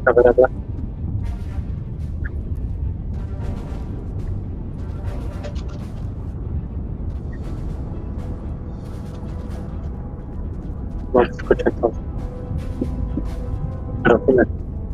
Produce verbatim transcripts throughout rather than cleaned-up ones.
A ver, acá. No se escucha todo. Pero final.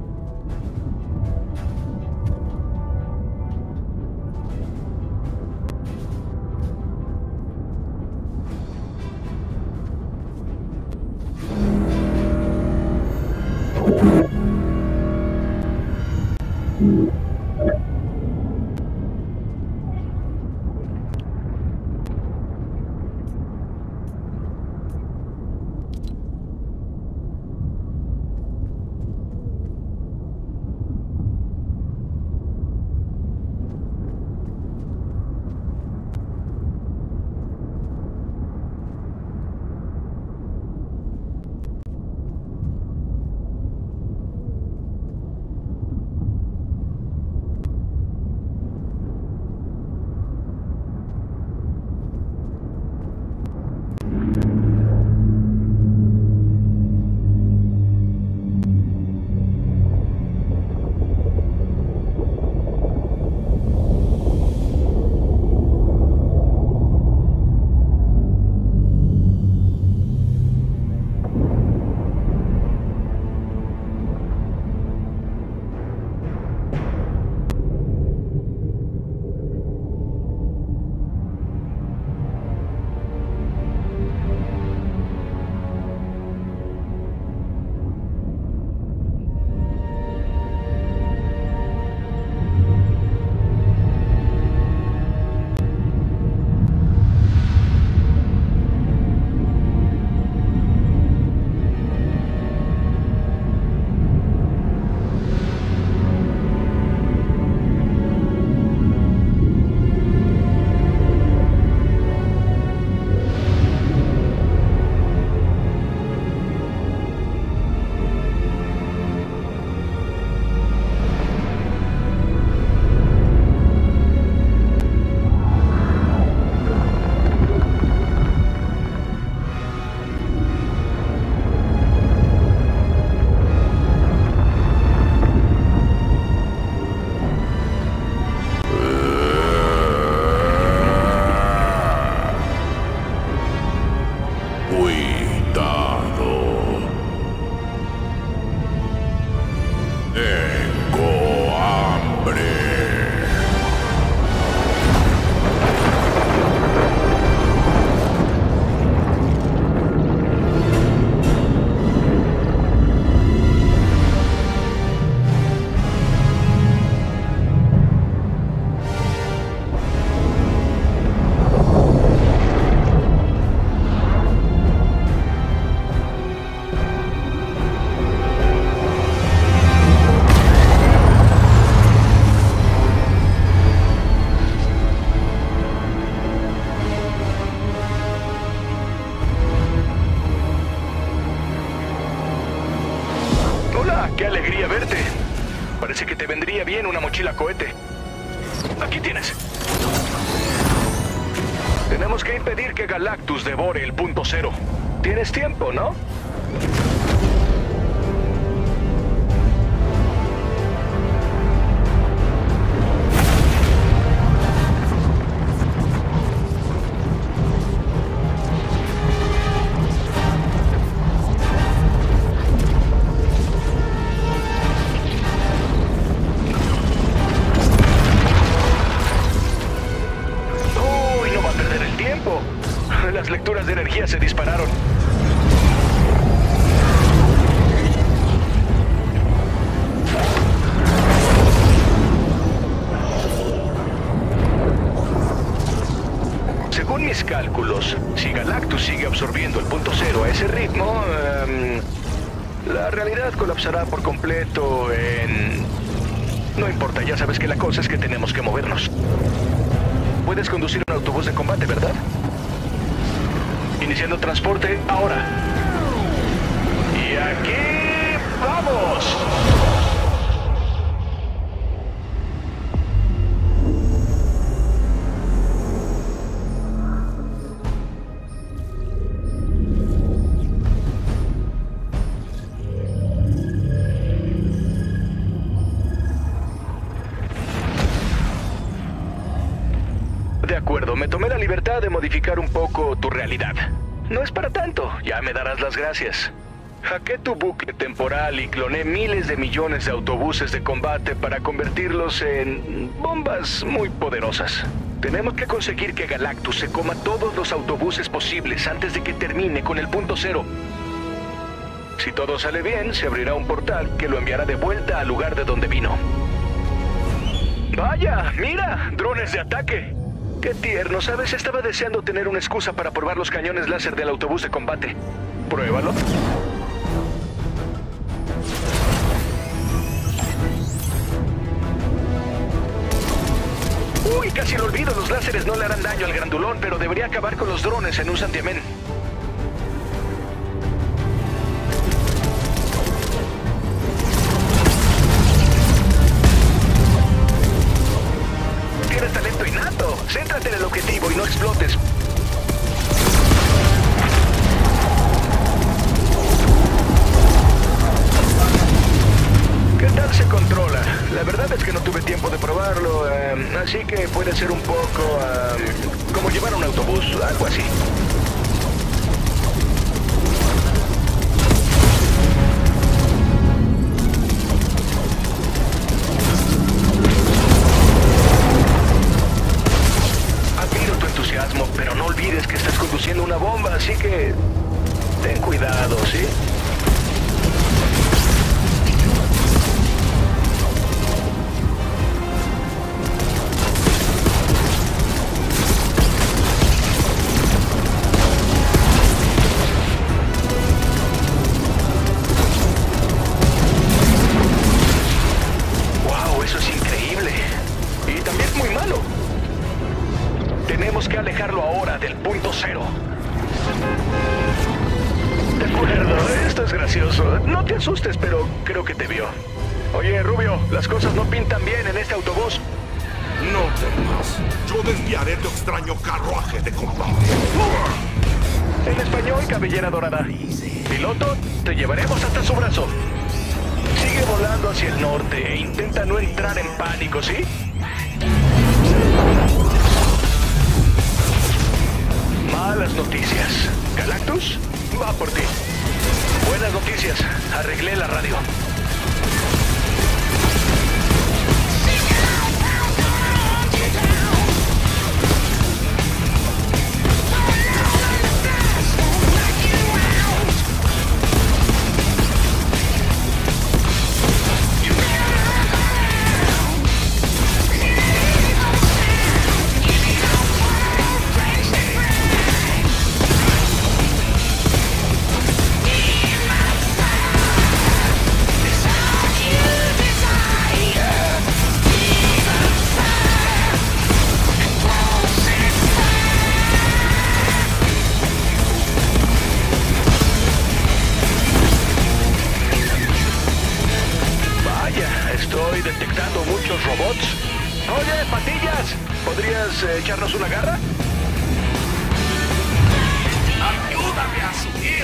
¡Qué alegría verte! Parece que te vendría bien una mochila cohete. Aquí tienes. Tenemos que impedir que Galactus devore el punto cero. Tienes tiempo, ¿no? Las lecturas de energía se dispararon. Según mis cálculos, si Galactus sigue absorbiendo el punto cero a ese ritmo, um, la realidad colapsará por completo en... No importa, ya sabes que la cosa es que tenemos que movernos. Puedes conducir un autobús de combate, ¿verdad? Iniciando transporte ahora. Y aquí vamos. me tomé la libertad de modificar un poco tu realidad. No es para tanto, ya me darás las gracias. Hackeé tu bucle temporal y cloné miles de millones de autobuses de combate para convertirlos en bombas muy poderosas. Tenemos que conseguir que Galactus se coma todos los autobuses posibles antes de que termine con el punto cero. Si todo sale bien, se abrirá un portal que lo enviará de vuelta al lugar de donde vino. ¡Vaya! ¡Mira! ¡Drones de ataque! ¡Qué tierno! ¿Sabes? Estaba deseando tener una excusa para probar los cañones láser del autobús de combate. Pruébalo. Uy, casi lo olvido. Los láseres no le harán daño al grandulón, pero debería acabar con los drones en un santiamén. Tienes talento innato. Céntrate en el objetivo y no explotes. ¿Qué tal se controla? La verdad es que no tuve tiempo de probarlo, eh, así que puede ser un poco eh, como llevar un autobús, algo así. Admiro tu entusiasmo, pero no olvides que estás conduciendo una bomba, así que ten cuidado, ¿sí? Tenemos que alejarlo ahora del punto cero. De acuerdo, esto es gracioso. No te asustes, pero creo que te vio. Oye, Rubio, las cosas no pintan bien en este autobús. No temas. Yo desviaré tu extraño carruaje de combate. En español, cabellera dorada. Piloto, te llevaremos hasta su brazo. Sigue volando hacia el norte e intenta no entrar en pánico, ¿sí? Malas noticias. Galactus va por ti. Buenas noticias. Arreglé la radio. Estoy detectando muchos robots. Oye, Patillas, ¿podrías eh, echarnos una garra? ¡Ayúdame a subir!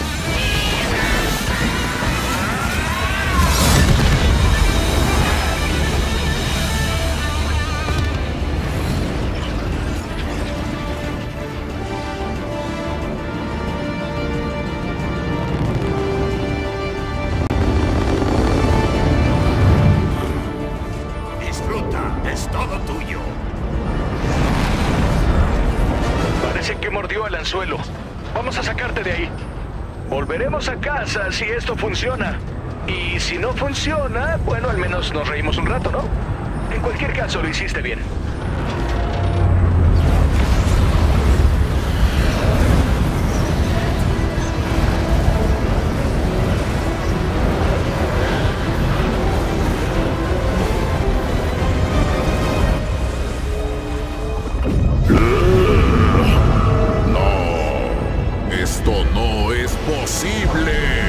Suelo. Vamos a sacarte de ahí. Volveremos a casa si esto funciona. Y si no funciona, bueno, al menos nos reímos un rato, ¿no? En cualquier caso, lo hiciste bien. ¡Esto no es posible!